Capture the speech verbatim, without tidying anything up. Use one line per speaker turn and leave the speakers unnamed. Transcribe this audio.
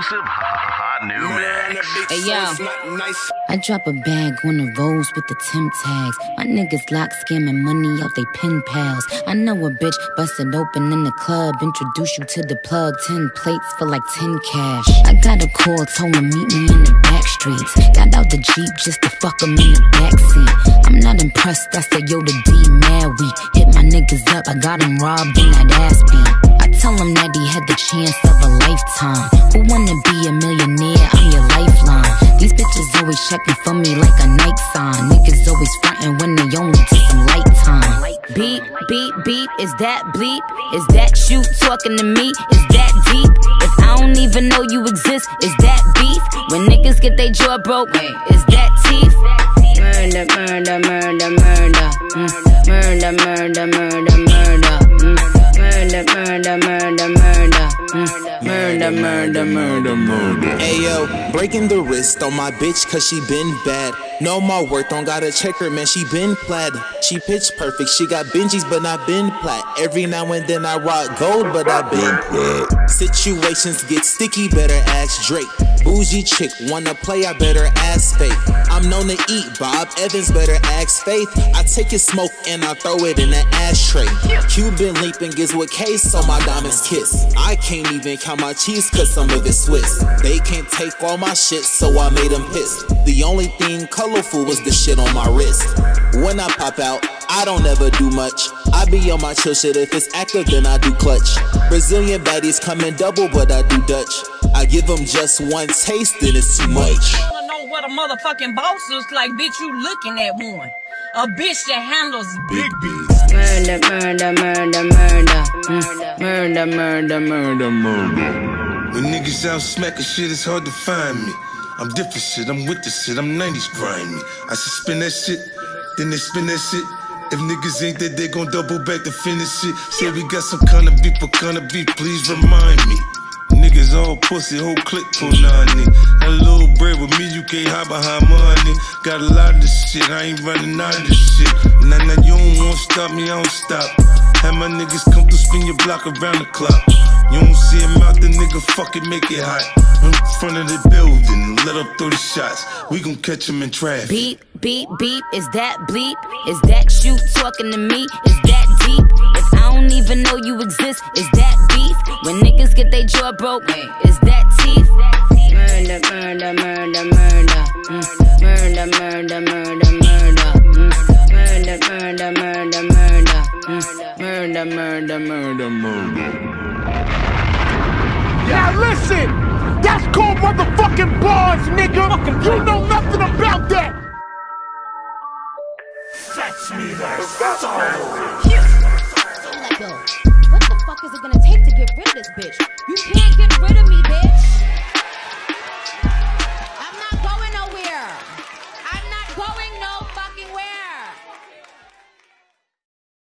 exclusive hot new mix.
Hey yo, I drop a bag on the roads with the Tim tags. My niggas lock scamming money out they pen pals. I know a bitch busted open in the club, introduce you to the plug. Ten plates for like ten cash. I got a call, told him meet me in the back streets. Got out the Jeep just to fuck him in the backseat. I'm not impressed, I said yo the D mad weak. Hit my niggas up, I got him robbed in that ass beat. I tell him that he had the chance of a lifetime. Who wanna be a millionaire? I'm your lifeline. These bitches always checking for me like a Nike sign. Niggas always frontin' when they only take some light time. Beep, beep, beep, is that bleep? Is that you talking to me? Is that deep? If I don't even know you exist, is that beef? When niggas get their jaw broke, is that teeth? Murder, murder, murder, murder. Mm. Murder, murder, murder, murder. Mm. Murder, murder, murder, murder. Mm. Murder, murder, murder, murder.
Ayo, breaking the wrist on my bitch cause she been bad. Know my worth, don't gotta check her, man, she been plaid. She pitch perfect, she got Benjis but not been plat. Every now and then I rock gold but I been plaid. Situations get sticky, better ask Drake. Bougie chick, wanna play, I better ask Faith. I'm known to eat, Bob Evans, better ask Faith. I take his smoke and I throw it in an ashtray. Cuban leaping gives with case so my diamonds kiss. I can't even count my cheese cause some of it's Swiss. They can't take all my shit so I made them pissed. The only thing colorful was the shit on my wrist. When I pop out, I don't ever do much. I be on my chill shit, if it's active then I do clutch. Brazilian baddies come in double but I do Dutch. I give them just one taste then it's too much.
I wanna know what a motherfucking boss looks like, bitch, you looking at one. A bitch that handles big beats.
Murder, murder, murder, murder. Mm. Murder, murder, murder, murder.
When niggas out smacking shit, it's hard to find me. I'm different shit, I'm with the shit, I'm nineties grimy. I should spin that shit, then they spin that shit. If niggas ain't that, they gon' double back to finish shit. Say we got some kind of beef, what kind of beef, please remind me. Niggas all pussy, whole click pull nine. That little bread with me, you can't hide behind money. Got a lot of this shit, I ain't running out of this shit. Nah, nah, you don't wanna stop me, I don't stop. Have my niggas come through, spin your block around the clock. You don't see him out, the nigga fucking make it hot. In front of the building, let up through the shots. We gon' catch him in traffic.
Beep, beep, beep, is that bleep? Is that you talking to me? Is that deep? If I don't even know you exist, is that beef? When niggas get their jaw broke, is that teeth? Murder, murder, murder, murder. Mm. Murder, murder, murder, murder. Mm. Murder, murder, murder, murder. Mm. Murder, murder, murder, murder.
Now listen, that's called motherfucking bars, nigga. You know nothing about that. Fetch me that stone.
Let go. What the fuck is it gonna take to get rid of this bitch? You can't get rid of me, bitch.